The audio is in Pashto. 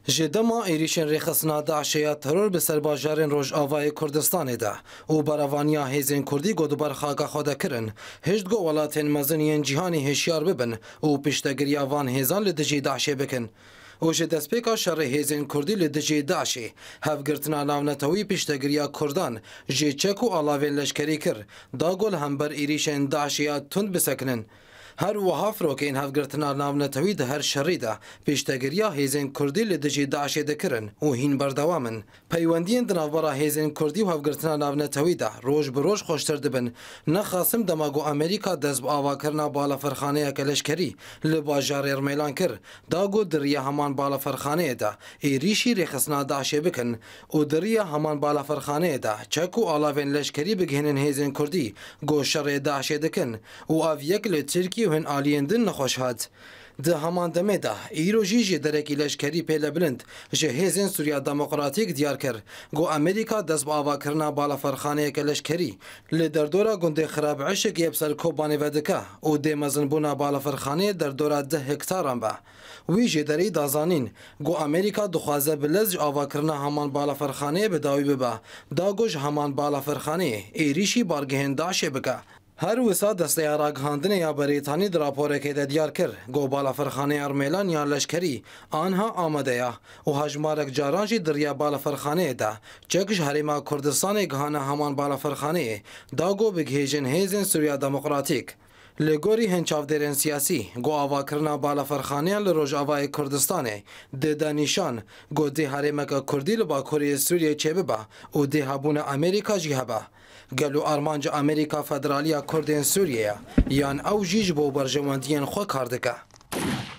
جدما ایریشن رخصنا داعشیا ترور به سرباجارن روجاوای کردستان ده و براوانیا هیزن کردی گودبر خاگا خود کرن هشت گو ولاتن مزنین جهانی هشیار ببن و پشتگریا وان هیزان لدجی داعشه بکن و جه دسپیکا شر هیزن کردی لدجی داعشه هفگرتنا ناونتوی پشتگریا کردان جه چک و آلاوین لشکری کر دا گل هم بر ایریشن داعشیا تند بسکنن هر وها فروکین هفگرتنا ناونتوی ده هر شری ده پیشتگریا هیزن کردی لدجی داعشه دکرن و هین بردوامن پیوندین دناورا هیزن کردی و هفگرتنا ناونتوی ده روش بروش خوشتر دبن نخاسم دماغو امریکا دست با آوا کرنا بالا فرخانه کلشکری لباجار ارمیلان کر داگو دریا همان بالا فرخانه ده ایریشی رخصنا داعشه بکن و دریا همان بالا فرخانه ده چکو آلاوین لشکری بگهنن هیزن کردی گو شر داعشه دکن و آویک لترکی هن آلیندن نخوش هات ده همان دمه ده ایروژی جی درکی لشکری پیل بلند جه هیزن سوریا دموکراتیک دیار کر گو امریکا دست با آوا کرنا بالا فرخانه که لشکری لدر دورا گنده خراب عشق یبسر کوبانی ودکه و ده مزن بونا بالا فرخانه در دورا 10 هکتاران با وی جه دری دازانین گو امریکا دخوازه بلز آوا کرنا همان بالا فرخانه بداوی ببا دا گوش همان بالا فرخانه ایریشی بارگهن داشه بکه هر وسا دسته راگهاندن یا بریتانی در راپور که دیار کر گو بالا فرخانه ارمیلان یا لشکری آنها آمده یا و هجمارک جارانجی دریا بالا فرخانه ده چکش حریما کردستان گهانه همان بالا فرخانه دا گو بگهیجن هیزن سوریا دموکراتیک لگوری هنچاودرین سیاسی گو آوا کرنا بالا فرخانه لروجاوای کردستانه ده دانیشان گو ده حریمک کردی لبا کوری سوریه چه ببا و ده هبون امریکا جی هبا گلو آرمانج امریکا فدرالیا کردین سوریه یان او جیج بو برجواندین خو کاردکه